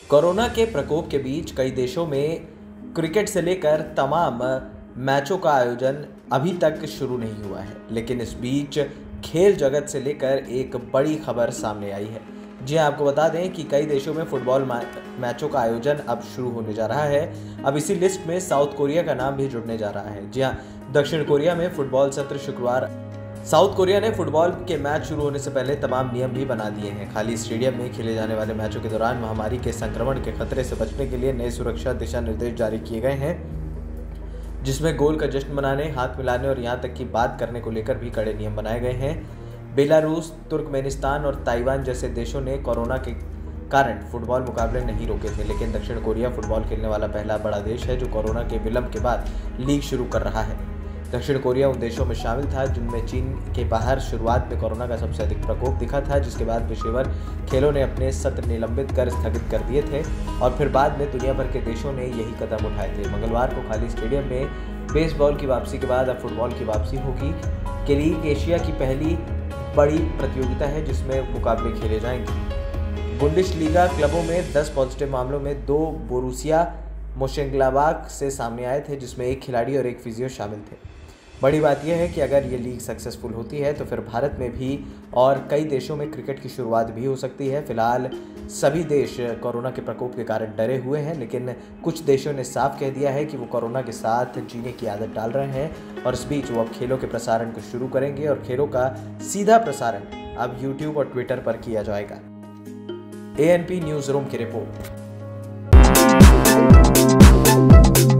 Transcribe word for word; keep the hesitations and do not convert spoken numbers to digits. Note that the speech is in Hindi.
कोरोना के प्रकोप के बीच कई देशों में क्रिकेट से लेकर तमाम मैचों का आयोजन अभी तक शुरू नहीं हुआ है, लेकिन इस बीच खेल जगत से लेकर एक बड़ी खबर सामने आई है। जी हाँ, आपको बता दें कि कई देशों में फुटबॉल मैचों का आयोजन अब शुरू होने जा रहा है। अब इसी लिस्ट में साउथ कोरिया का नाम भी जुड़ने जा रहा है। जी हाँ, दक्षिण कोरिया में फुटबॉल सत्र शुक्रवार साउथ कोरिया ने फुटबॉल के मैच शुरू होने से पहले तमाम नियम भी बना दिए हैं। खाली स्टेडियम में खेले जाने वाले मैचों के दौरान महामारी के संक्रमण के खतरे से बचने के लिए नए सुरक्षा दिशा निर्देश जारी किए गए हैं, जिसमें गोल का जश्न मनाने, हाथ मिलाने और यहां तक कि बात करने को लेकर भी कड़े नियम बनाए गए हैं। बेलारूस, तुर्कमेनिस्तान और ताइवान जैसे देशों ने कोरोना के कारण फुटबॉल मुकाबले नहीं रोके थे, लेकिन दक्षिण कोरिया फुटबॉल खेलने वाला पहला बड़ा देश है जो कोरोना के विलंब के बाद लीग शुरू कर रहा है। दक्षिण कोरिया उन देशों में शामिल था जिनमें चीन के बाहर शुरुआत में कोरोना का सबसे अधिक प्रकोप दिखा था, जिसके बाद पेशेवर खेलों ने अपने सत्र निलंबित कर स्थगित कर दिए थे और फिर बाद में दुनिया भर के देशों ने यही कदम उठाए थे। मंगलवार को खाली स्टेडियम में बेसबॉल की वापसी के बाद अब फुटबॉल की वापसी होगी। के लीग एशिया की पहली बड़ी प्रतियोगिता है जिसमें मुकाबले खेले जाएंगे। बुंडेसलीगा क्लबों में दस पॉजिटिव मामलों में दो बोरुसिया मोशेंग्लाबाख से सामने आए थे, जिसमें एक खिलाड़ी और एक फिजियो शामिल थे। बड़ी बात यह है कि अगर ये लीग सक्सेसफुल होती है तो फिर भारत में भी और कई देशों में क्रिकेट की शुरुआत भी हो सकती है। फिलहाल सभी देश कोरोना के प्रकोप के कारण डरे हुए हैं, लेकिन कुछ देशों ने साफ कह दिया है कि वो कोरोना के साथ जीने की आदत डाल रहे हैं और इस बीच वो अब खेलों के प्रसारण को शुरू करेंगे और खेलों का सीधा प्रसारण अब यूट्यूब और ट्विटर पर किया जाएगा। A N P news room की रिपोर्ट।